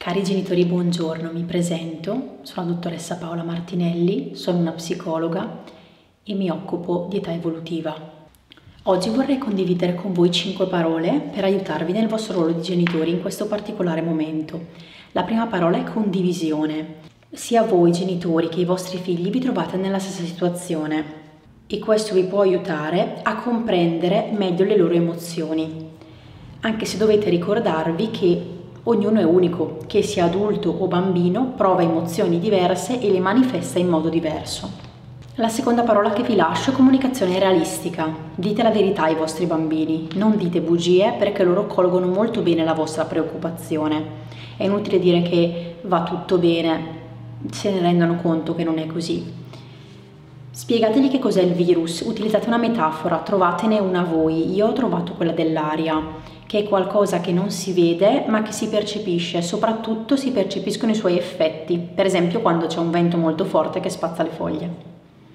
Cari genitori, buongiorno, mi presento, sono la dottoressa Paola Martinelli, sono una psicologa e mi occupo di età evolutiva. Oggi vorrei condividere con voi 5 parole per aiutarvi nel vostro ruolo di genitori in questo particolare momento. La prima parola è condivisione. Sia voi genitori che i vostri figli vi trovate nella stessa situazione e questo vi può aiutare a comprendere meglio le loro emozioni, anche se dovete ricordarvi che ognuno è unico, che sia adulto o bambino, prova emozioni diverse e le manifesta in modo diverso. La seconda parola che vi lascio è comunicazione realistica. Dite la verità ai vostri bambini, non dite bugie perché loro colgono molto bene la vostra preoccupazione. È inutile dire che va tutto bene, se ne rendono conto che non è così. Spiegategli che cos'è il virus, utilizzate una metafora, trovatene una voi. Io ho trovato quella dell'aria, che è qualcosa che non si vede ma che si percepisce, soprattutto si percepiscono i suoi effetti, per esempio quando c'è un vento molto forte che spazza le foglie.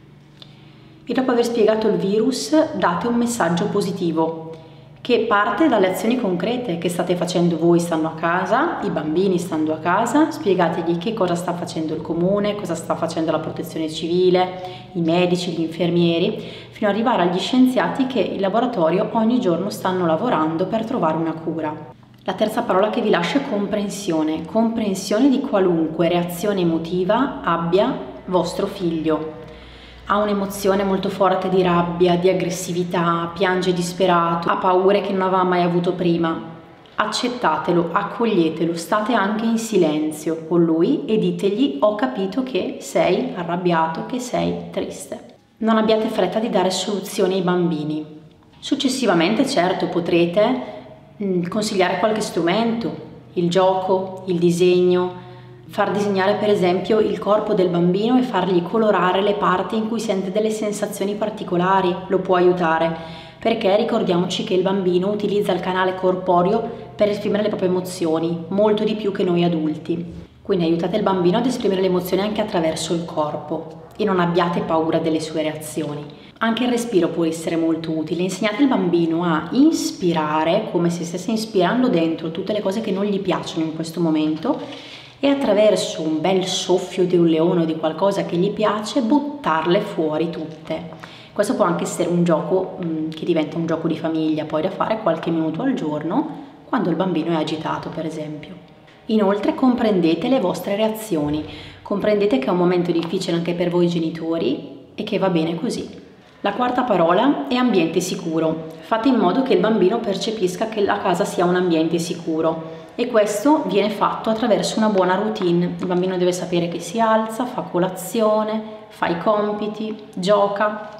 E dopo aver spiegato il virus date un messaggio positivo che parte dalle azioni concrete che state facendo voi stando a casa, i bambini stando a casa, spiegategli che cosa sta facendo il comune, cosa sta facendo la protezione civile, i medici, gli infermieri, fino ad arrivare agli scienziati che in laboratorio ogni giorno stanno lavorando per trovare una cura. La terza parola che vi lascio è comprensione, comprensione di qualunque reazione emotiva abbia vostro figlio. Ha un'emozione molto forte di rabbia, di aggressività, piange disperato, ha paure che non aveva mai avuto prima. Accettatelo, accoglietelo, state anche in silenzio con lui e ditegli: ho capito che sei arrabbiato, che sei triste. Non abbiate fretta di dare soluzioni ai bambini. Successivamente, certo, potrete consigliare qualche strumento, il gioco, il disegno, far disegnare per esempio il corpo del bambino e fargli colorare le parti in cui sente delle sensazioni particolari, lo può aiutare, perché ricordiamoci che il bambino utilizza il canale corporeo per esprimere le proprie emozioni, molto di più che noi adulti. Quindi aiutate il bambino ad esprimere le emozioni anche attraverso il corpo e non abbiate paura delle sue reazioni. Anche il respiro può essere molto utile, insegnate il bambino a inspirare come se stesse inspirando dentro tutte le cose che non gli piacciono in questo momento e attraverso un bel soffio di un leone o di qualcosa che gli piace buttarle fuori tutte. Questo può anche essere un gioco che diventa un gioco di famiglia poi da fare qualche minuto al giorno quando il bambino è agitato, per esempio. Inoltre comprendete le vostre reazioni, comprendete che è un momento difficile anche per voi genitori e che va bene così. La quarta parola è ambiente sicuro. Fate in modo che il bambino percepisca che la casa sia un ambiente sicuro. E questo viene fatto attraverso una buona routine. Il bambino deve sapere che si alza, fa colazione, fa i compiti, gioca.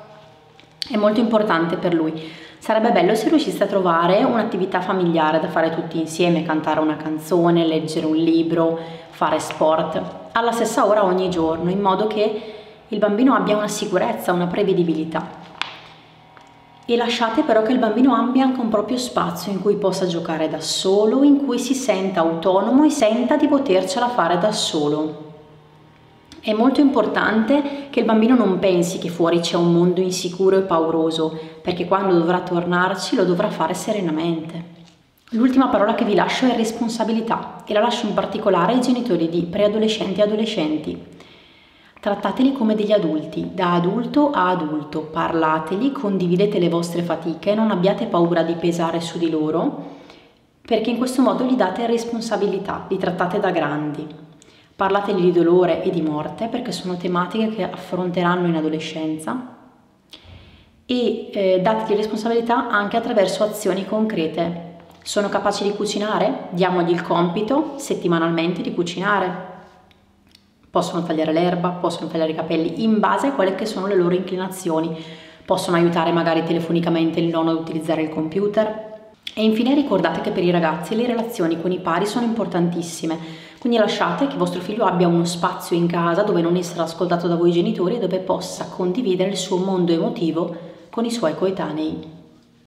È molto importante per lui. Sarebbe bello se riusciste a trovare un'attività familiare da fare tutti insieme, cantare una canzone, leggere un libro, fare sport, alla stessa ora ogni giorno, in modo che il bambino abbia una sicurezza, una prevedibilità. E lasciate però che il bambino abbia anche un proprio spazio in cui possa giocare da solo, in cui si senta autonomo e senta di potercela fare da solo. È molto importante che il bambino non pensi che fuori c'è un mondo insicuro e pauroso, perché quando dovrà tornarci lo dovrà fare serenamente. L'ultima parola che vi lascio è responsabilità e la lascio in particolare ai genitori di preadolescenti e adolescenti. Trattateli come degli adulti, da adulto a adulto, parlateli, condividete le vostre fatiche, non abbiate paura di pesare su di loro, perché in questo modo gli date responsabilità, li trattate da grandi. Parlateli di dolore e di morte, perché sono tematiche che affronteranno in adolescenza, e dategli responsabilità anche attraverso azioni concrete. Sono capaci di cucinare? Diamogli il compito settimanalmente di cucinare. Possono tagliare l'erba, possono tagliare i capelli in base a quelle che sono le loro inclinazioni, possono aiutare magari telefonicamente il nonno ad utilizzare il computer. E infine ricordate che per i ragazzi le relazioni con i pari sono importantissime, quindi lasciate che vostro figlio abbia uno spazio in casa dove non essere ascoltato da voi genitori e dove possa condividere il suo mondo emotivo con i suoi coetanei.